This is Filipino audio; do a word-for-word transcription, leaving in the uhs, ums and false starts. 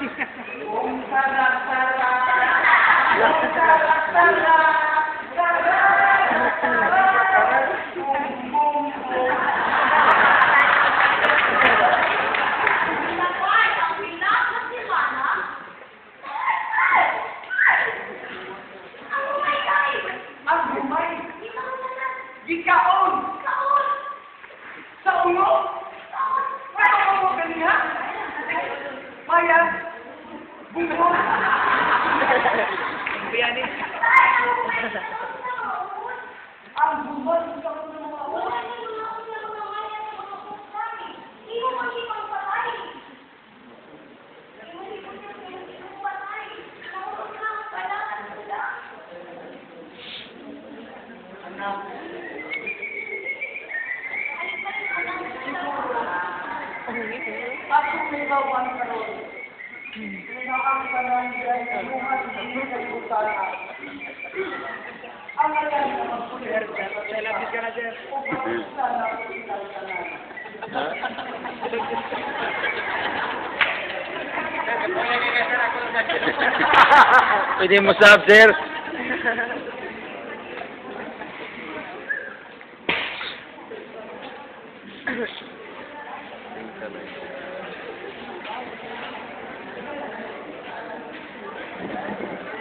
Kung sarap-sarap, kung sarap-sarap, sarap-sarap, bum-bum-bum. Ang gumay. Gikaon. Sa ulo? Ano ka mo ganyan? Bayan. Bungo. Biyani. Ang bungo. Sa ulo mo. Ako may bawang karoon. Pinakang pananggan sa mga hindi sa butana. Ang ayan na magpulir. Selapis ka na, sir. Upang sana ko ilalsanan. Pwede mo sab, sir. Thank you.